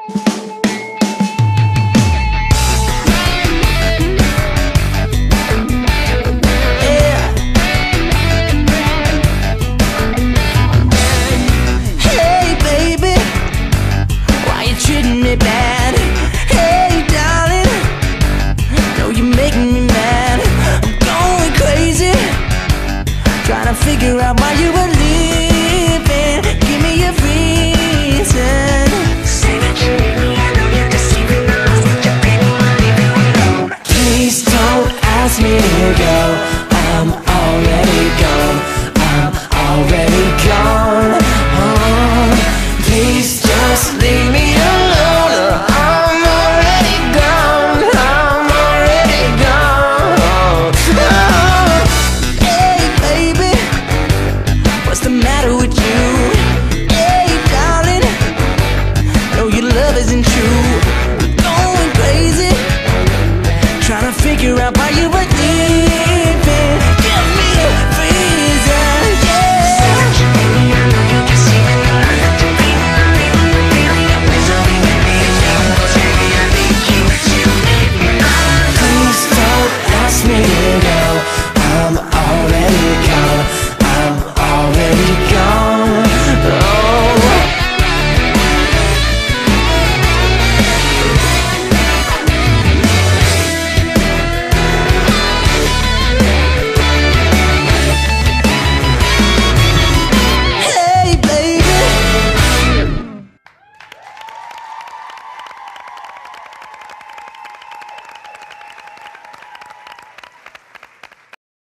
Figure out why you were leaving. Give me a reason. Say that you need me, I know you're deceiving. I lost with your baby, I'm leaving you alone. Please don't ask me to go. I'm already gone. I'm already gone. Oh, please just leave.